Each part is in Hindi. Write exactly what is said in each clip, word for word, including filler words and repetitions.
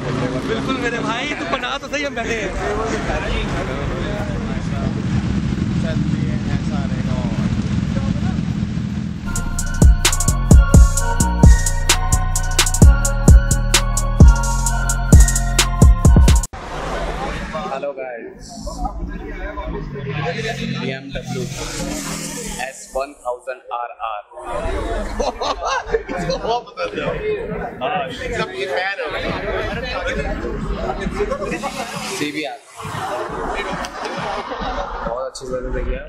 बिल्कुल मेरे भाई, तू बना तो सही, हम बैठे हैं। Hello guys, B M W S one thousand R R C B R बहुत अच्छी बात है भैया।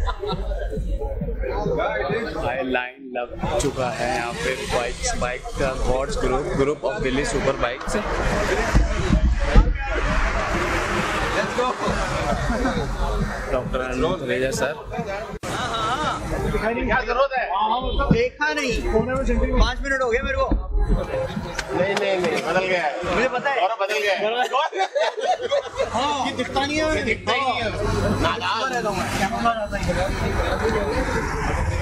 हाई लाइन लग चुका है यहाँ पे बाइक्स बाइक का gods group group of Delhi super bikes. Doctor Reza sir, क्या जरूरत है? देखा नहीं, पाँच मिनट हो गए मेरे को। नहीं नहीं नहीं बदल गया है, मुझे पता है और बदल गया है। हाँ, ये दिखता नहीं है, ये दिखता ही नहीं है। नादान रहता हूँ मैं, कैमरा रहता है।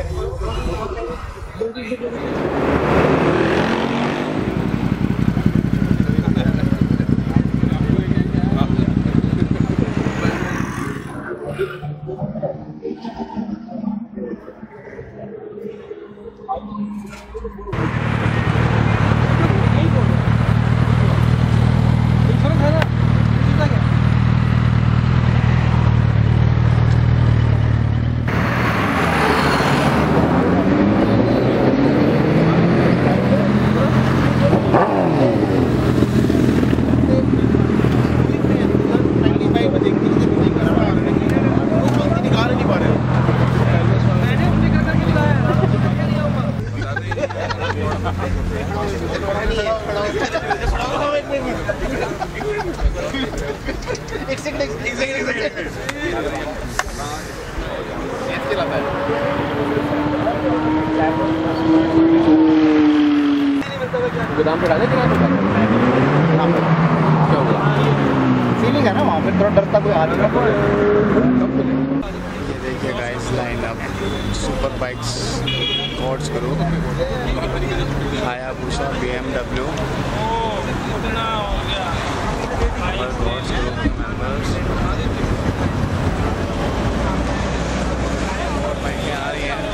गोदाम पे डाले कि फीलिंग है ना वहाँ पे, थोड़ा डरता कोई आदमी। ये देखिए guys, line up super bikes gods करो हायाबुसा B M W और गॉड्स करो के मेंबर्स और बाइकें आ रही हैं।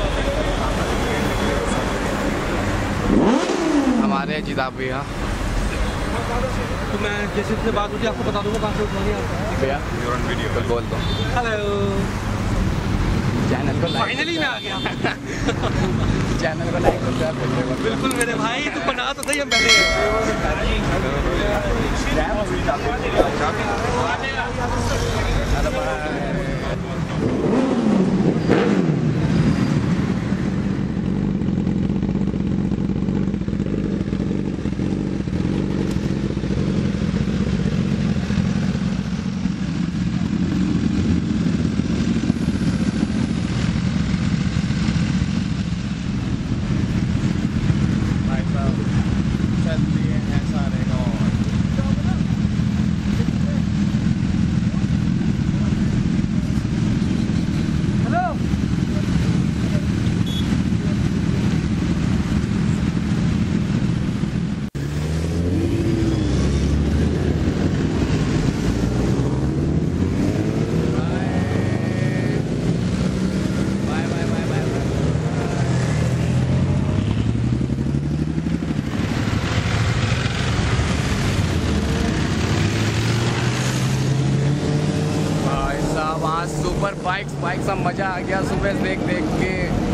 हमारे जिदा भैया, तो मैं जैसे से बात होती है आपको बता दूंगा, बात उठा नहीं आता भैया वीडियो कॉल बोल दो। हेलो, चैनल को लाइक, फाइनली मैं आ गया। चैनल को लाइक कर दो। बिल्कुल मेरे भाई, तू बना तो सही, हम बैठे हैं। सुपर बाइक्स बाइक्स का मज़ा आ गया सुबह देख देख के।